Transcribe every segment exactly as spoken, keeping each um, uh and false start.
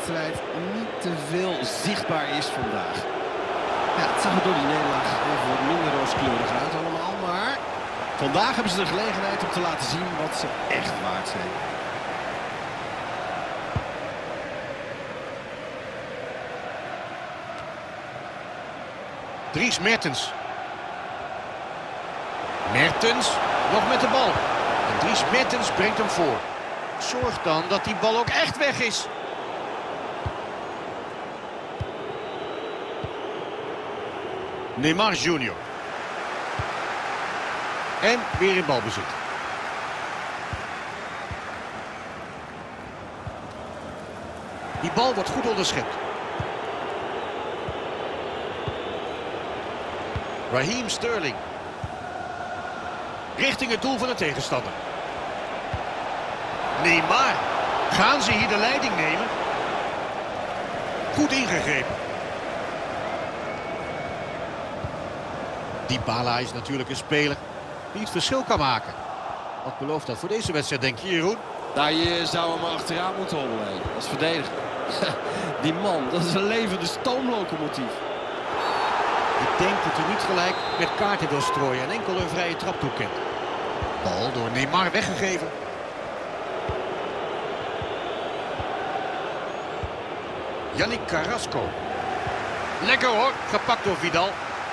wedstrijd niet te veel zichtbaar is vandaag. Ja, het zag er door die nederlaag even wat minder rooskleurig uit allemaal. Maar vandaag hebben ze de gelegenheid om te laten zien wat ze echt waard zijn. Dries Mertens. Mertens nog met de bal. En Dries Mertens brengt hem voor. Zorg dan dat die bal ook echt weg is. Neymar junior. En weer in balbezit. Die bal wordt goed onderschept. Raheem Sterling. Richting het doel van de tegenstander. Neymar. Gaan ze hier de leiding nemen? Goed ingegrepen. Dybala is natuurlijk een speler die het verschil kan maken. Wat belooft dat voor deze wedstrijd, denk je, Jeroen? Nou, je zou hem achteraan moeten hobbelen als verdediger. Die man, dat is een levende stoomlocomotief. Ik denk dat hij niet gelijk met kaarten wil strooien en enkel een vrije trap toekent. Bal door Neymar weggegeven. Yannick Carrasco. Lekker hoor, gepakt door Vidal.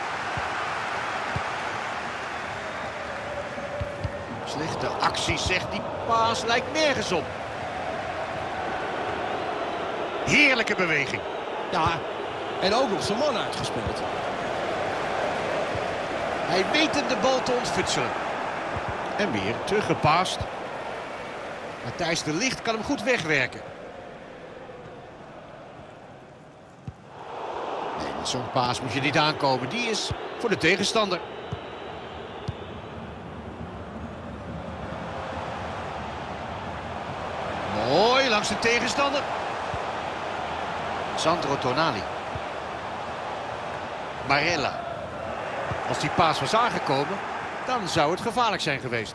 Slechte actie, zegt die paas, lijkt nergens op. Heerlijke beweging. Ja, en ook nog zijn man uitgespeeld. Hij weet hem de bal te ontfutselen. En weer teruggepaast. Matthijs de Ligt kan hem goed wegwerken. Nee, met zo'n paas moet je niet aankomen. Die is voor de tegenstander. Mooi langs de tegenstander. Sandro Tonali. Barella. Als die paas was aangekomen, dan zou het gevaarlijk zijn geweest.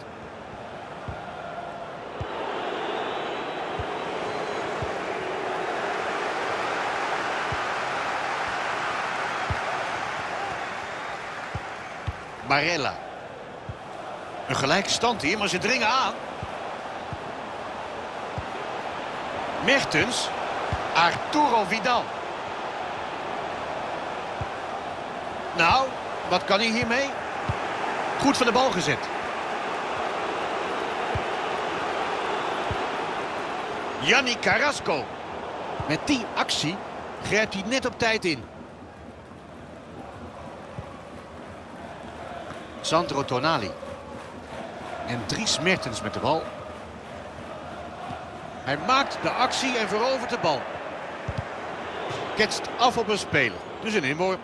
Barella. Een gelijke stand hier, maar ze dringen aan. Mertens. Arturo Vidal. Nou, wat kan hij hiermee? Goed van de bal gezet. Yannick Carrasco. Met die actie grijpt hij net op tijd in. Sandro Tonali. En Dries Mertens met de bal. Hij maakt de actie en verovert de bal. Ketst af op een speler. Dus een inworp.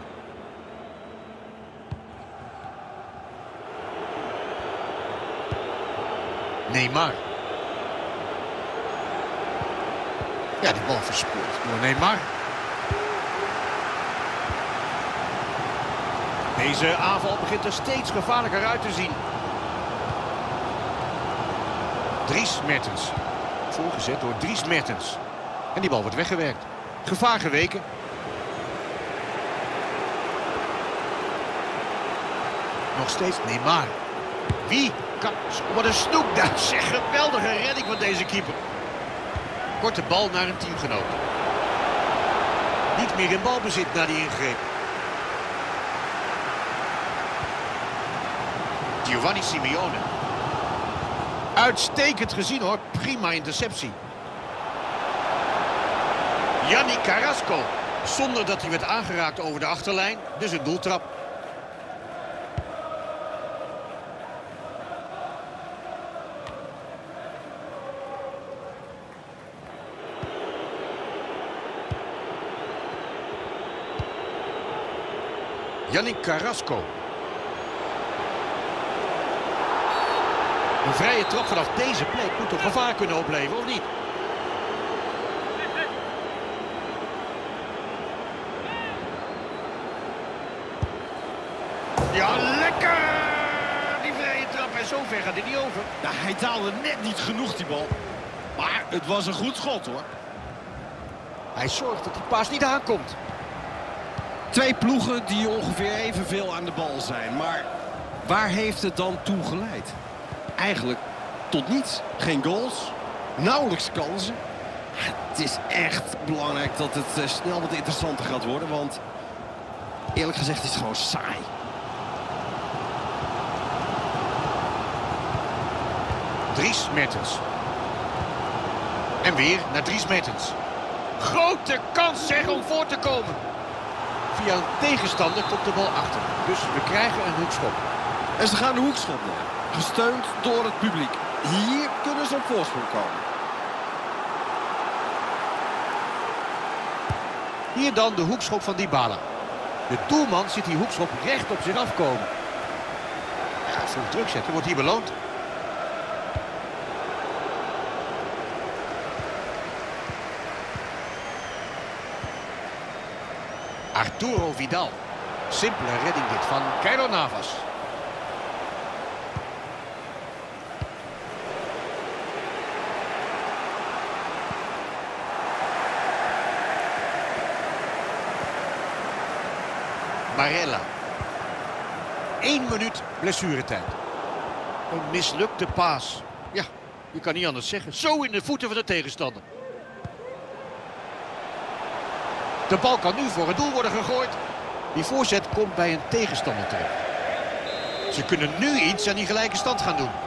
Neymar. Ja, die bal verspeeld door Neymar. Deze aanval begint er steeds gevaarlijker uit te zien. Dries Mertens. Voorgezet door Dries Mertens. En die bal wordt weggewerkt. Gevaar geweken. Nog steeds Neymar. Wie kan... Wat een snoek daar. Zeg, geweldige redding van deze keeper. Korte bal naar een teamgenoot. Niet meer in balbezit na die ingreep. Giovanni Simeone. Uitstekend gezien hoor. Prima interceptie. Yannick Carrasco. Zonder dat hij werd aangeraakt over de achterlijn. Dus een doeltrap. Yannick Carrasco. Een vrije trap vanaf deze plek moet toch gevaar kunnen opleveren, of niet? Ja, lekker! Die vrije trap en zo ver gaat hij niet over. Nou, hij daalde net niet genoeg die bal. Maar het was een goed schot hoor. Hij zorgt dat die paas niet aankomt. Twee ploegen die ongeveer evenveel aan de bal zijn. Maar waar heeft het dan toe geleid? Eigenlijk tot niets. Geen goals, nauwelijks kansen. Het is echt belangrijk dat het uh, snel wat interessanter gaat worden. Want eerlijk gezegd is het gewoon saai. Dries Mertens. En weer naar Dries Mertens. Grote kans zeg om voor te komen. Via een tegenstander komt de bal achter. Dus we krijgen een hoekschop. En ze gaan de hoekschop nemen. Gesteund door het publiek. Hier kunnen ze op voorsprong komen. Hier dan de hoekschop van Dybala. De doelman ziet die hoekschop recht op zich afkomen. Ja, vroeg druk zetten wordt hier beloond. Arturo Vidal. Simpele redding dit van Keylor Navas. Barella. Eén minuut blessuretijd. Een mislukte paas. Ja, je kan niet anders zeggen. Zo in de voeten van de tegenstander. De bal kan nu voor het doel worden gegooid. Die voorzet komt bij een tegenstander terecht. Ze kunnen nu iets aan die gelijke stand gaan doen.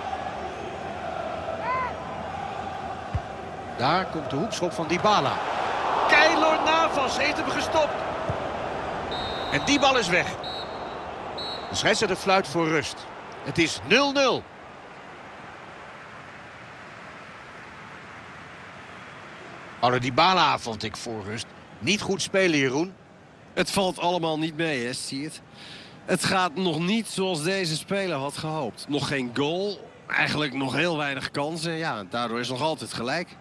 Daar komt de hoekschop van Dybala. Keylor Navas heeft hem gestopt. En die bal is weg. De scheidsrechter fluit voor rust. Het is nul nul. Paulo Dybala vond ik voor rust niet goed spelen, Jeroen. Het valt allemaal niet mee, hè, zie je het? Het gaat nog niet zoals deze speler had gehoopt. Nog geen goal, eigenlijk nog heel weinig kansen. Ja, daardoor is het nog altijd gelijk.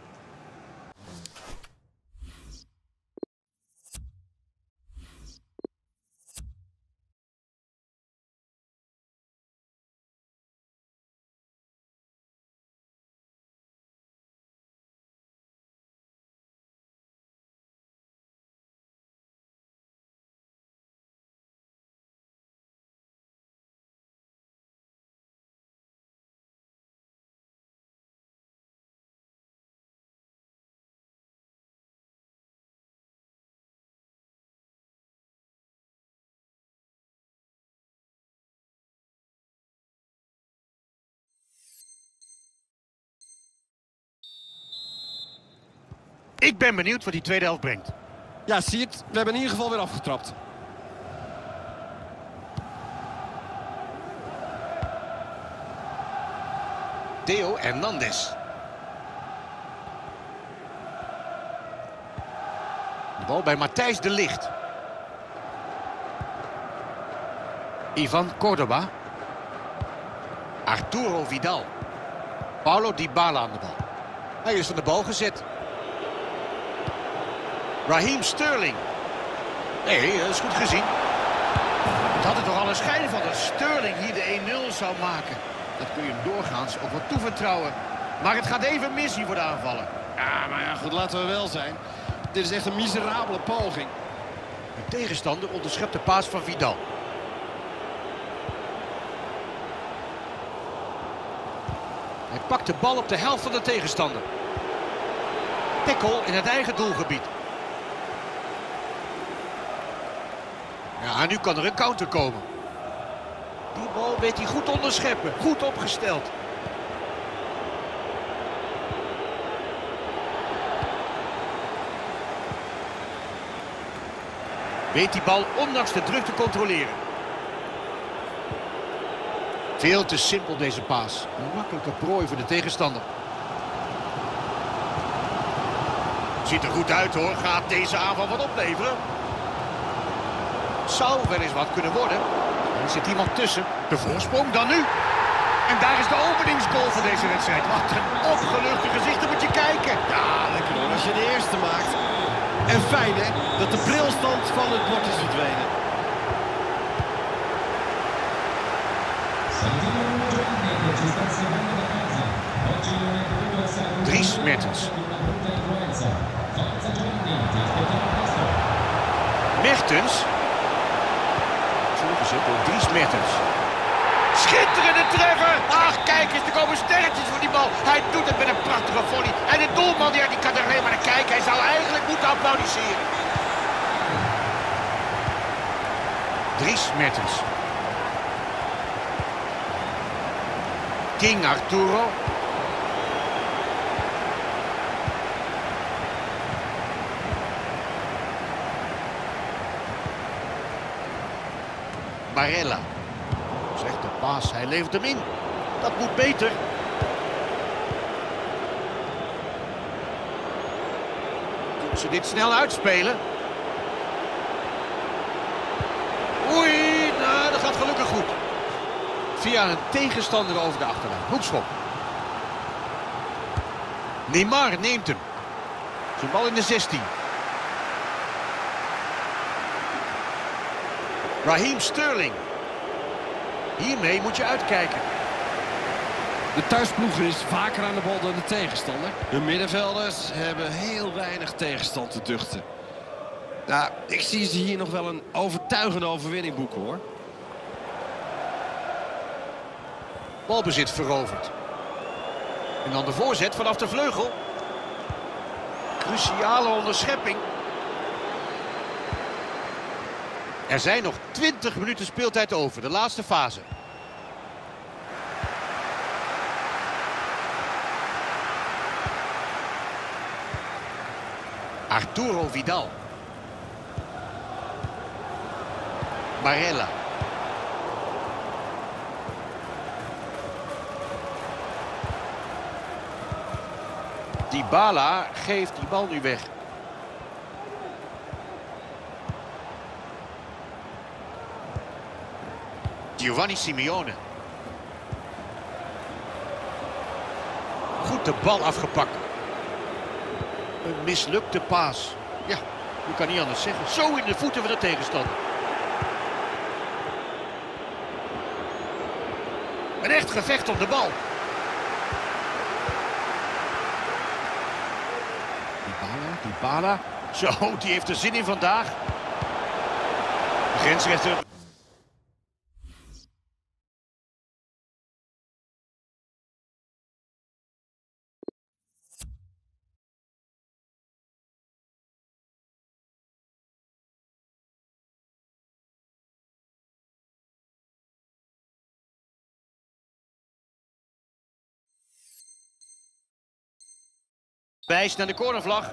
Ik ben benieuwd wat die tweede helft brengt. Ja, zie je het? We hebben in ieder geval weer afgetrapt. Theo Hernandez. De bal bij Matthijs de Ligt. Ivan Córdoba. Arturo Vidal. Paulo Dybala aan de bal. Hij is van de bal gezet. Raheem Sterling. Nee, dat is goed gezien. Het had er toch al een schijn van dat Sterling hier de één nul zou maken. Dat kun je hem doorgaans ook wat toevertrouwen. Maar het gaat even mis hier voor de aanvallen. Ja, maar ja, goed, laten we wel zijn. Dit is echt een miserabele poging. De tegenstander onderschept de paas van Vidal. Hij pakt de bal op de helft van de tegenstander. Tackle in het eigen doelgebied. Ja, nu kan er een counter komen. Die bal weet hij goed onderscheppen. Goed opgesteld. Weet die bal ondanks de druk te controleren. Veel te simpel deze paas. Een makkelijke prooi voor de tegenstander. Ziet er goed uit hoor. Gaat deze aanval wat opleveren? Zou wel eens wat kunnen worden. Er zit iemand tussen. De voorsprong dan nu. En daar is de openingsgoal van deze wedstrijd. Wat een opgeluchte gezichten moet je kijken. Ja, lekker hoor. Als je de eerste maakt. En fijn hè, dat de brilstand van het bord is verdwenen. Dries Mertens. Mertens. Zo door Dries Mertens. Schitterende treffer! Ach, kijk eens, er komen sterretjes voor die bal. Hij doet het met een prachtige volley. En de doelman ja, die kan er alleen maar naar kijken. Hij zou eigenlijk moeten applaudisseren. Dries Mertens. King Arturo. Barella. Slechte paas, hij levert hem in. Dat moet beter. Kunnen ze dit snel uitspelen? Oei, nou, dat gaat gelukkig goed. Via een tegenstander over de achterlijn. Hoekschop. Neymar neemt hem. Zijn bal in de zestien. Raheem Sterling. Hiermee moet je uitkijken. De thuisploeg is vaker aan de bal dan de tegenstander. De middenvelders hebben heel weinig tegenstand te duchten. Nou, ik zie ze hier nog wel een overtuigende overwinning boeken, hoor. Balbezit veroverd. En dan de voorzet vanaf de vleugel. Cruciale onderschepping. Er zijn nog twintig minuten speeltijd over, de laatste fase. Arturo Vidal. Barella. Dybala geeft die bal nu weg. Giovanni Simeone. Goed de bal afgepakt. Een mislukte paas. Ja, je kan niet anders zeggen. Zo in de voeten van de tegenstander. Een echt gevecht om de bal. Dybala, Dybala. Zo, die heeft er zin in vandaag. De grensrechter. Wijst naar de cornervlag.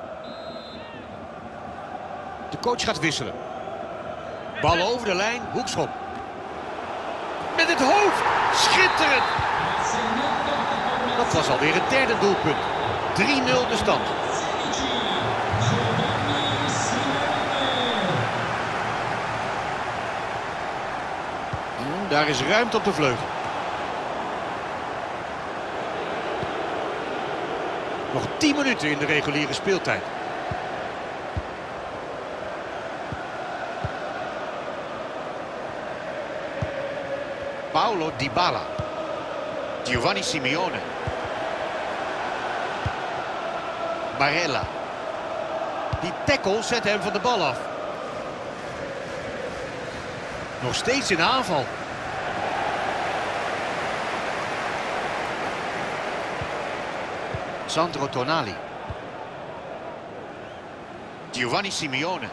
De coach gaat wisselen. Bal over de lijn, hoekschop. Met het hoofd, schitterend. Dat was alweer het derde doelpunt. drie nul de stand. Daar is ruimte op de vleugel. Nog tien minuten in de reguliere speeltijd. Paulo Dybala. Giovanni Simeone. Barella. Die tackle zet hem van de bal af. Nog steeds in aanval. Sandro Tonali. Giovanni Simeone.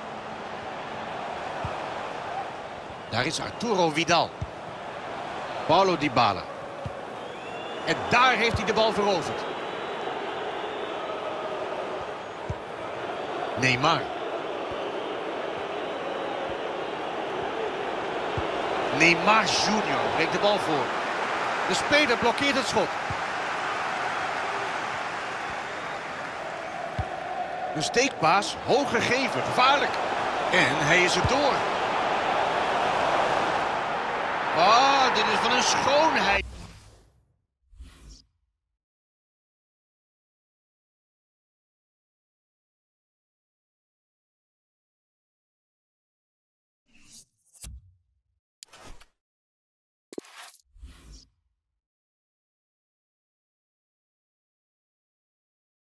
Daar is Arturo Vidal. Paulo Dybala. En daar heeft hij de bal veroverd. Neymar. Neymar junior brengt de bal voor. De speler blokkeert het schot. Een steekpaas, hoog gegeven, gevaarlijk. En hij is er door. Ah, dit is van een schoonheid.